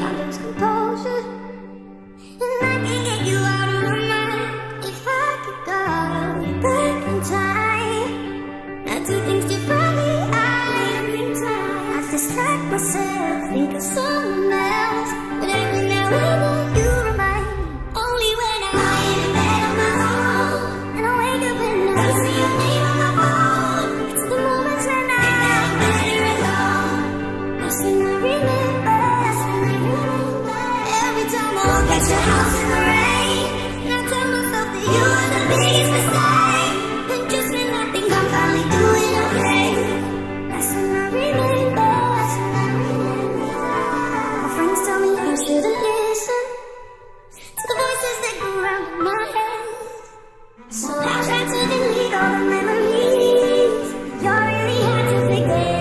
I lose composure, and I can get you out of my mind. If I could go back in time, I'd do things differently. I distract myself, think of someone else, but every now and then you remind me. Only when I'm lying in bed on my own, and I wake up and I see your name on my phone. It's the moments when I'm better alone. That's when I remember. Every time I walk at your house in the rain, and I tell myself that you are the biggest mistake. And just when I think I'm finally doing okay, that's when I remember. My friends tell me I shouldn't listen to the voices that go round in my head, so I try to delete all the memories you really had to forget.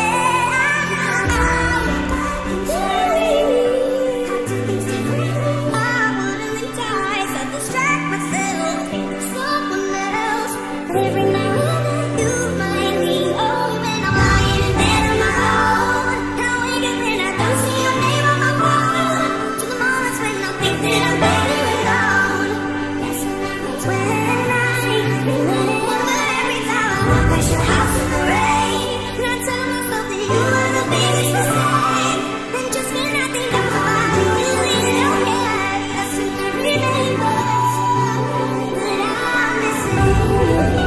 Every now and then you remind me. Oh, when I'm lying in bed on my own, and I wake up and I don't see your name on my phone. To the moments when I think that I'm better alone, that's when I remember. Every time I walk past your house in the rain, and I tell myself that you are the biggest mistake. And just when I think I'm finally doing okay, that's when I remember that I'm missing you.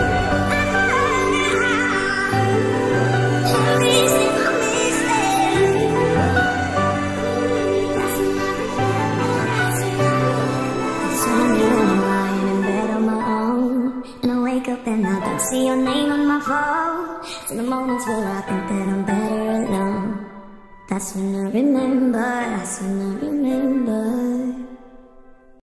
And I don't see your name on my phone. It's in the moments where I think that I'm better alone. That's when I remember, that's when I remember.